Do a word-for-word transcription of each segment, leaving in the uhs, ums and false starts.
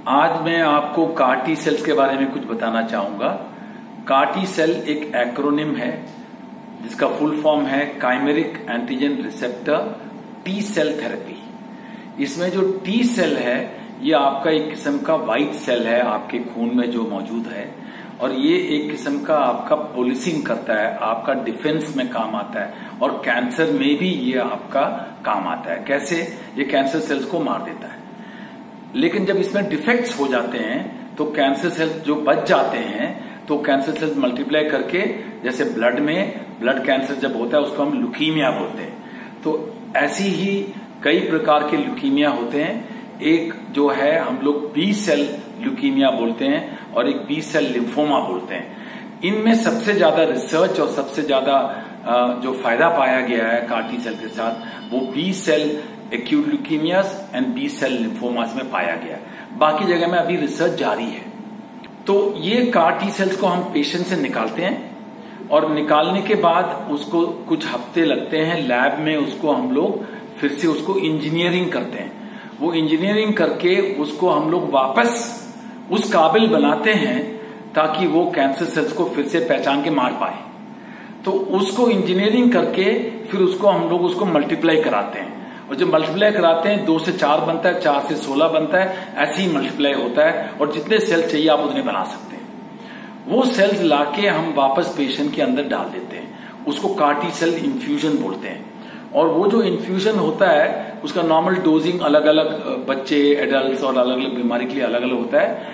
आज मैं आपको कार टी सेल्स के बारे में कुछ बताना चाहूंगा। कार टी सेल एक एक्रोनिम है जिसका फुल फॉर्म है chimeric antigen receptor T cell therapy. इसमें जो टी सेल है ये आपका एक किस्म का व्हाइट सेल है आपके खून में जो मौजूद है, और ये एक किस्म का आपका पोलिसिंग करता है, आपका डिफेंस में काम आता है, और कैंसर में भी ये आपका काम आता है। कैसे? ये कैंसर सेल्स को मार देता है। लेकिन जब इसमें डिफेक्ट्स हो जाते हैं तो कैंसर सेल्स जो बच जाते हैं तो कैंसर सेल्स मल्टीप्लाई करके, जैसे ब्लड में ब्लड कैंसर जब होता है उसको हम ल्यूकीमिया बोलते हैं। तो ऐसी ही कई प्रकार के ल्यूकीमिया होते हैं। एक जो है हम लोग बी सेल ल्यूकीमिया बोलते हैं और एक बी सेल लिम्फोमा बोलते हैं। इनमें सबसे ज्यादा रिसर्च और सबसे ज्यादा जो फायदा पाया गया है कार टी सेल के साथ वो B cell acute leukaemias and B cell lymphomas में पाया गया है। बाकी जगह में अभी रिसर्च जारी है। तो ये कार टी सेल्स को हम पेशेंट से निकालते हैं और निकालने के बाद उसको कुछ हफ्ते लगते हैं लैब में, उसको हम लोग फिर से उसको इंजीनियरिंग करते हैं। वो इंजीनियरिंग करके उसको हम लोग वापस उस काबिल बनाते हैं ताकि वो कैंसर सेल्स को फिर से पहचान के मार पाए। तो उसको इंजीनियरिंग करके फिर उसको हम लोग उसको मल्टीप्लाई कराते हैं, और जब मल्टीप्लाई कराते हैं दो से चार बनता है, चार से सोलह बनता है, ऐसे ही मल्टीप्लाई होता है, और जितने सेल चाहिए आप उतने बना सकते हैं। वो सेल्स लाके हम वापस पेशेंट के अंदर डाल देते हैं, उसको कार टी सेल इन्फ्यूजन बोलते हैं। और वो जो इन्फ्यूजन होता है उसका नॉर्मल डोजिंग अलग अलग बच्चे, एडल्ट और अलग अलग बीमारी के लिए अलग अलग होता है,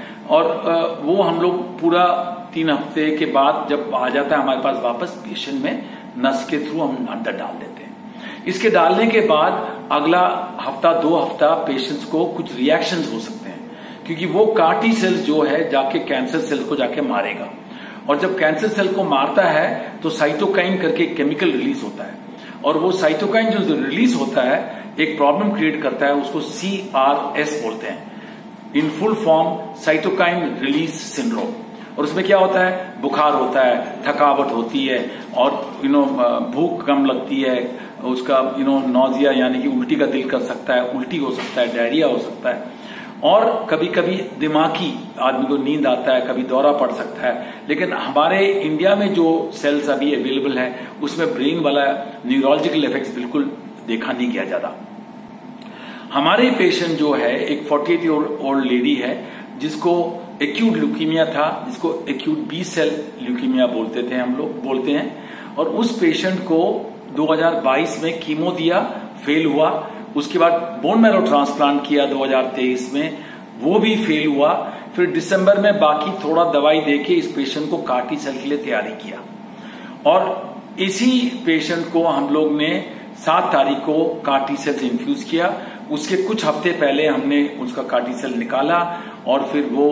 और वो हम लोग पूरा तीन हफ्ते के बाद जब आ जाता है हमारे पास वापस पेशेंट में, नस के थ्रू हम अंदर डाल देते हैं। इसके डालने के बाद अगला हफ्ता दो हफ्ता पेशेंट्स को कुछ रिएक्शंस हो सकते हैं, क्योंकि वो कार टी सेल्स जो है जाके कैंसर सेल को जाके मारेगा, और जब कैंसर सेल को मारता है तो साइटोकाइन करके केमिकल रिलीज होता है, और वो साइटोकाइन जो रिलीज होता है एक प्रॉब्लम क्रिएट करता है, उसको सी आर एस बोलते हैं, in full form cytokine release syndrome. और उसमें क्या होता है? बुखार होता है, थकावट होती है, और यू नो भूख कम लगती है, उसका यू नो नोजिया यानी कि उल्टी का दिल कर सकता है, उल्टी हो सकता है, डायरिया हो सकता है, और कभी कभी दिमागी आदमी को नींद आता है, कभी दौरा पड़ सकता है। लेकिन हमारे इंडिया में जो सेल्स अभी अवेलेबल है उसमें ब्रेन वाला न्यूरोलॉजिकल इफेक्ट्स बिल्कुल देखा नहीं गया ज्यादा। हमारे पेशेंट जो है एक अड़तालीस ईयर ओल्ड लेडी है जिसको एक्यूट ल्यूकीमिया था, जिसको एक्यूट बी सेल ल्यूकीमिया बोलते थे हम लोग बोलते हैं, और उस पेशेंट को दो हज़ार बाईस में कीमो दिया, फेल हुआ। उसके बाद बोन मैरो ट्रांसप्लांट किया दो हज़ार तेईस में, वो भी फेल हुआ। फिर दिसंबर में बाकी थोड़ा दवाई देके इस पेशेंट को कार टी सेल के लिए तैयारी किया, और इसी पेशेंट को हम लोग ने सात तारीख को कार टी सेल से इन्फ्यूज किया। उसके कुछ हफ्ते पहले हमने उसका कार टी सेल निकाला, और फिर वो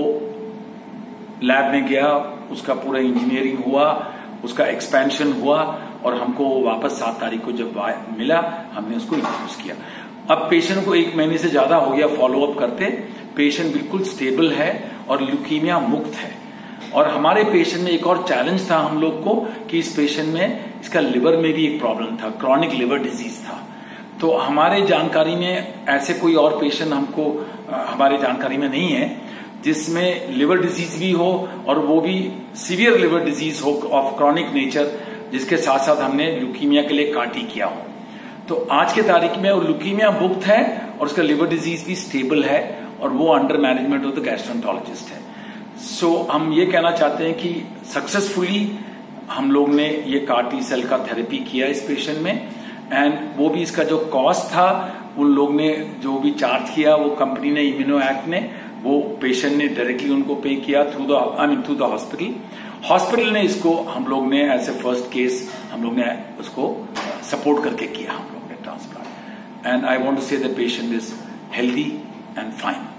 लैब में गया, उसका पूरा इंजीनियरिंग हुआ, उसका एक्सपेंशन हुआ, और हमको वापस सात तारीख को जब मिला हमने उसको इन्फ्यूज किया। अब पेशेंट को एक महीने से ज्यादा हो गया फॉलो अप करते, पेशेंट बिल्कुल स्टेबल है और ल्यूकीमिया मुक्त है। और हमारे पेशेंट में एक और चैलेंज था हम लोग को कि इस पेशेंट में इसका लिवर में भी एक प्रॉब्लम था, क्रॉनिक लिवर डिजीज था। तो हमारे जानकारी में ऐसे कोई और पेशेंट हमको हमारे जानकारी में नहीं है जिसमें लिवर डिजीज भी हो, और वो भी सीवियर लिवर डिजीज हो ऑफ क्रॉनिक नेचर, जिसके साथ साथ हमने ल्यूकीमिया के लिए कार टी किया हो। तो आज के तारीख में वो ल्यूकीमिया मुक्त है और उसका लिवर डिजीज भी स्टेबल है, और वो under management of the gastroenterologist है। सो so, हम ये कहना चाहते हैं कि सक्सेसफुली हम लोग ने ये कार टी सेल का थेरेपी किया इस पेशेंट में, एंड वो भी इसका जो कॉस्ट था उन लोग ने जो भी चार्ज किया वो कंपनी ने, इम्यूनो एक्ट ने, वो पेशेंट ने डायरेक्टली उनको पे किया through the I mean through the hospital. Hospital ने इसको हम लोग ने एज ए फर्स्ट केस हम लोग ने उसको सपोर्ट करके किया हम लोग ने transplant, and I want to say the patient is healthy and fine.